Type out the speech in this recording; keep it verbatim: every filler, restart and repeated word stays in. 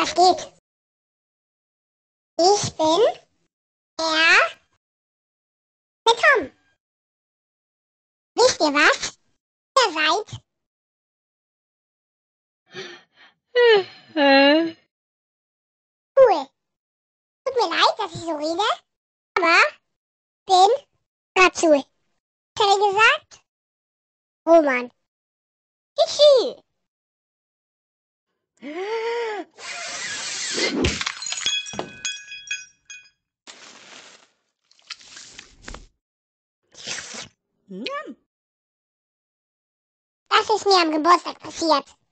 Was geht? Ich bin der, der Tom. Wisst ihr was? Ihr seid Äh, cool. Tut mir leid, dass ich so rede, aber bin dazu. Was hat er gesagt? Roman. Tschüssi. Das ist mir am Geburtstag passiert.